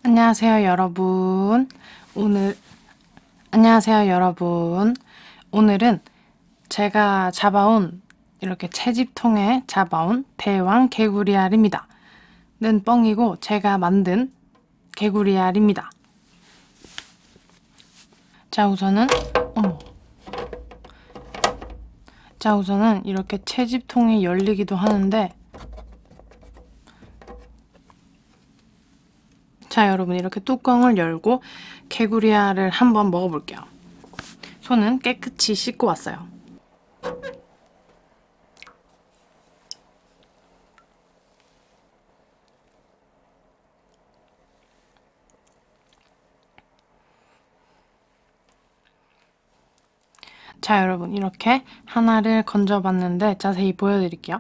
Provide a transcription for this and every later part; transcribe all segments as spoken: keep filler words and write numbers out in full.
안녕하세요, 여러분. 오늘, 안녕하세요, 여러분. 오늘은 제가 잡아온, 이렇게 채집통에 잡아온 대왕 개구리알입니다. 는 뻥이고 제가 만든 개구리알입니다. 자, 우선은, 어머. 자, 우선은 이렇게 채집통이 열리기도 하는데, 자, 여러분 이렇게 뚜껑을 열고 개구리알을 한번 먹어볼게요. 손은 깨끗이 씻고 왔어요. 자, 여러분 이렇게 하나를 건져봤는데 자세히 보여드릴게요.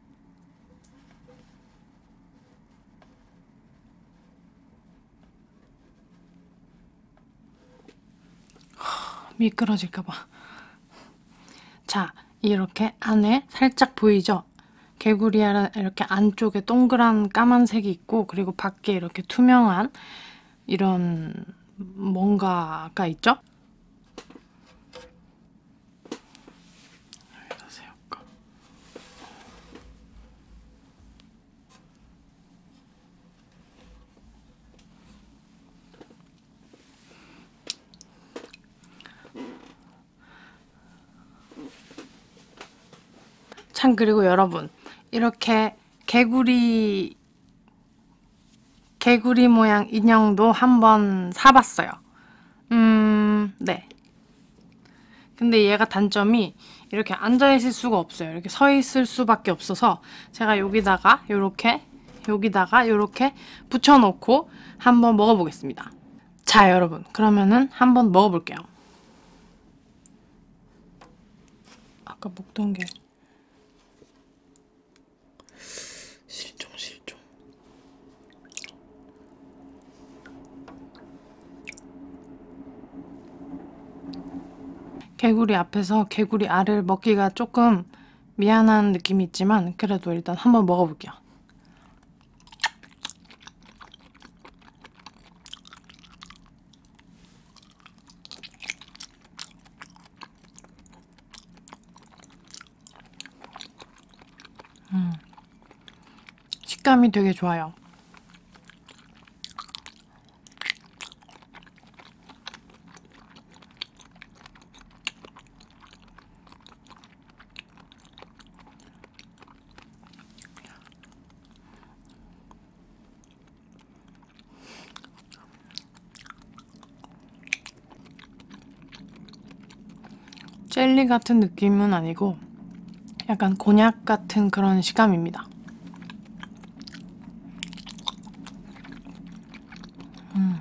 미끄러질까봐. 자, 이렇게 안에 살짝 보이죠? 개구리알은 이렇게 안쪽에 동그란 까만색이 있고, 그리고 밖에 이렇게 투명한 이런 뭔가가 있죠? 여기다 세울까? 참, 그리고 여러분 이렇게 개구리 개구리 모양 인형도 한번 사봤어요. 음, 네. 근데 얘가 단점이 이렇게 앉아있을 수가 없어요. 이렇게 서 있을 수밖에 없어서 제가 여기다가 요렇게 여기다가 요렇게 붙여놓고 한번 먹어보겠습니다. 자, 여러분 그러면은 한번 먹어볼게요. 아까 먹던 게 실종 실종. 개구리 앞에서 개구리 알을 먹기가 조금 미안한 느낌이 있지만 그래도 일단 한번 먹어볼게요. 음, 식감이 되게 좋아요. 젤리 같은 느낌은 아니고 약간 곤약 같은 그런 식감입니다. 음.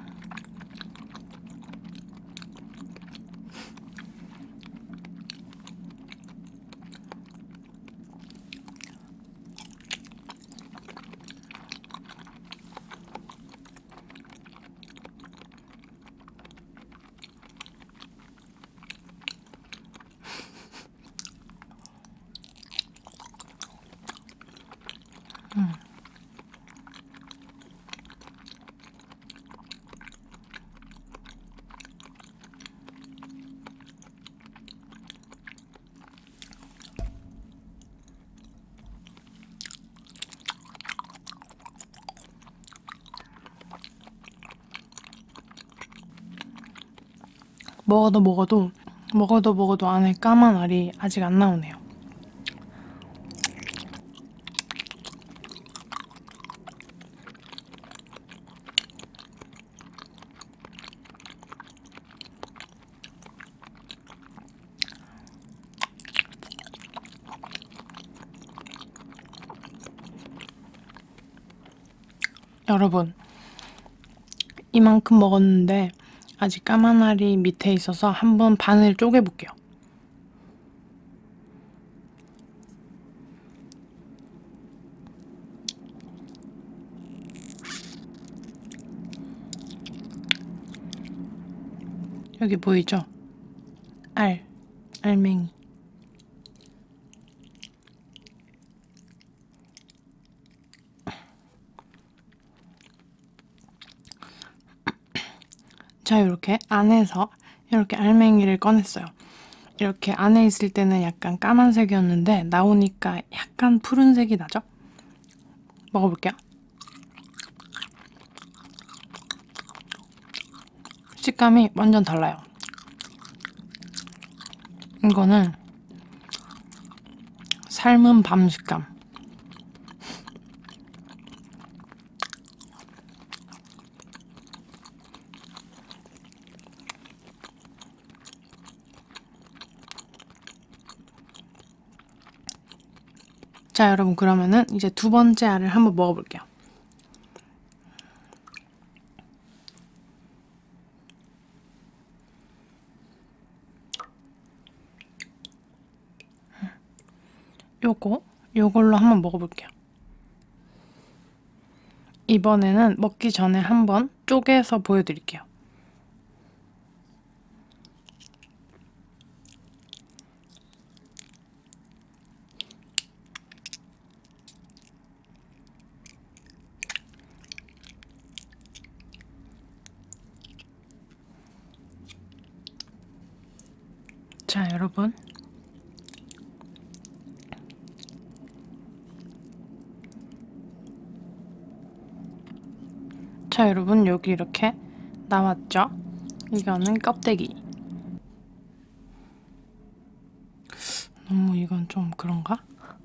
음. 먹어도 먹어도 먹어도 먹어도 안에 까만 알이 아직 안 나오네요. 여러분 이만큼 먹었는데 아직 까만 알이 밑에 있어서 한번 반을 쪼개볼게요. 여기 보이죠? 알, 알맹이. 자, 이렇게 안에서 이렇게 알맹이를 꺼냈어요. 이렇게 안에 있을 때는 약간 까만색이었는데 나오니까 약간 푸른색이 나죠? 먹어볼게요. 식감이 완전 달라요. 이거는 삶은 밤 식감. 자, 여러분, 그러면은 이제 두 번째 알을 한번 먹어볼게요. 요거, 요걸로 한번 먹어볼게요. 이번에는 먹기 전에 한번 쪼개서 보여드릴게요. 자, 여러분. 자, 여러분, 여기 이렇게 나왔죠? 이거는 껍데기. 너무 이건 좀 그런가?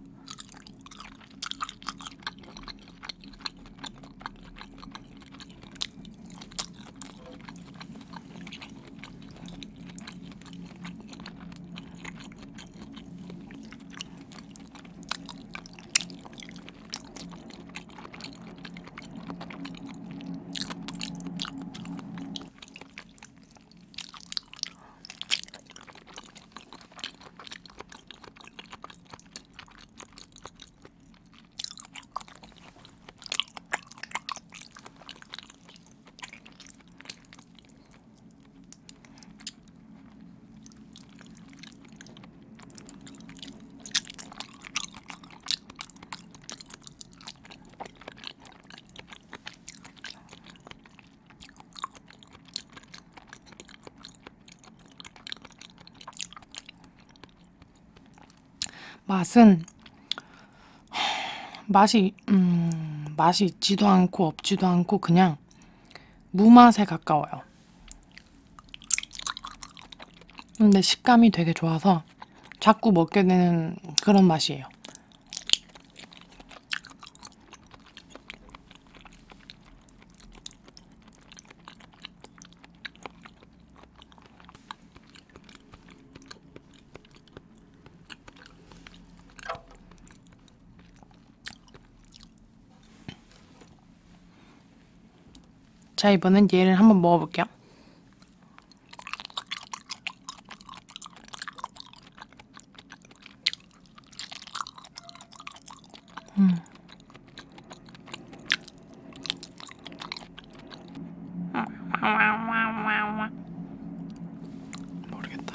맛은 맛이 음, 맛이 있지도 않고 없지도 않고 그냥 무맛에 가까워요. 근데 식감이 되게 좋아서 자꾸 먹게 되는 그런 맛이에요. 자, 이번엔 얘를 한번 먹어볼게요. 음. 모르겠다.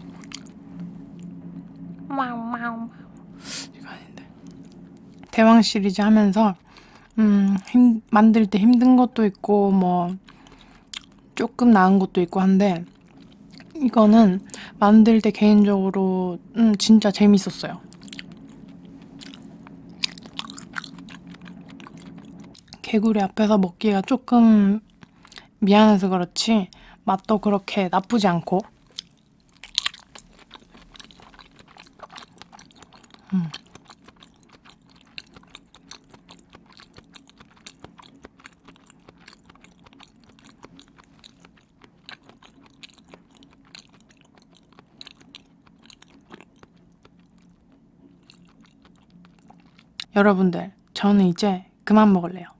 이거 아닌데. 대왕 시리즈 하면서 음, 힘, 만들 때 힘든 것도 있고 뭐 조금 나은 것도 있고 한데 이거는 만들 때 개인적으로 음, 진짜 재밌었어요. 개구리 앞에서 먹기가 조금 미안해서 그렇지 맛도 그렇게 나쁘지 않고 음. 여러분들, 저는 이제 그만 먹을래요.